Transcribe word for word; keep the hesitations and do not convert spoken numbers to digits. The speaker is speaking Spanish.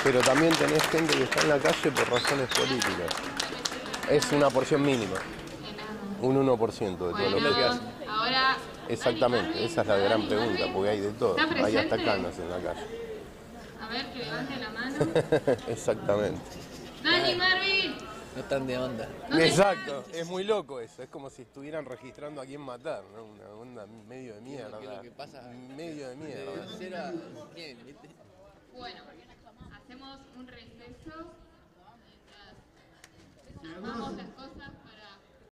pero también tenés gente que está en la calle por razones políticas. Es una porción mínima. Un uno por ciento de todo bueno, lo que hacen. Ahora, Exactamente, esa es la gran pregunta, porque hay de todo. Hay hasta canas en la calle. A ver, que levante la mano. Exactamente. Dani, Marvin. No están de onda. Exacto, es muy loco eso. Es como si estuvieran registrando a quién matar, ¿no? Una onda medio de mierda. ¿Qué es lo que pasa? Medio de mierda. De cero a cien, ¿viste? Bueno, hacemos un receso. Mientras armamos las cosas.